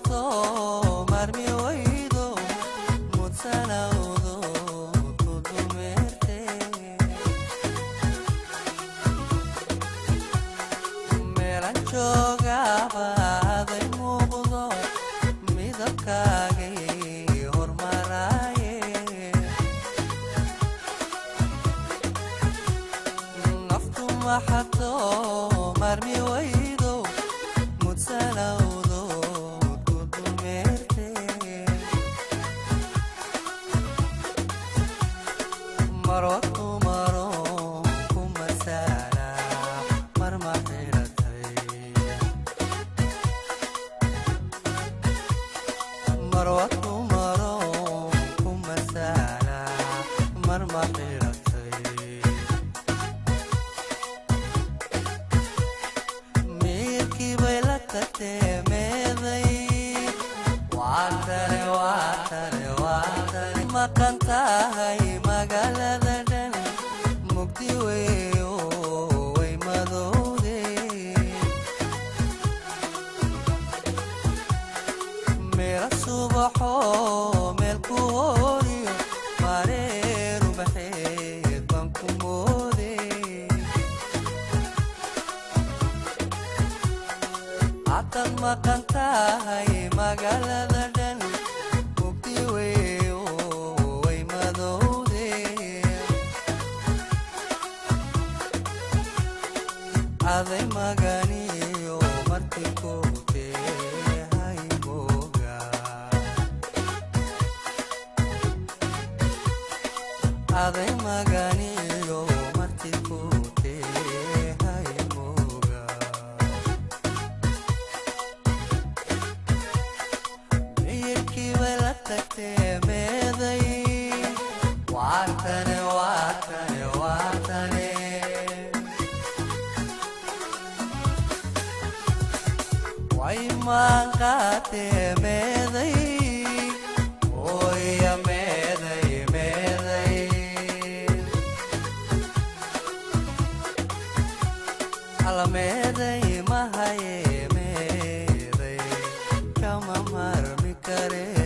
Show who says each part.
Speaker 1: maxato marmi waydo mudsanawdo tudumerte meelan joogaba aday muuqdo midabkaagay hormaraaye naftu maxato marmi waydo mudsanawdo tudumerte marwatu maro kumasala marmahiratay marwatu maro kumasala marmahiratay mirki baylakate meeday waatare waatare waatare makantahay magaalada dhan mugdi weyo way madowde meera subaxo meel ku horiyo mareeru baxeed baan ku moode hataad maqantahay magaalada dhan mugdi weyo way madowde aday maganiyo marti kute haymoga aday maganiyo marti kute haymoga miyirkii bay la tagtee meeday waatane waatane waatane way maanqaate meeday oya meeday meeday ala meeday mahaye meeday kama marmi kare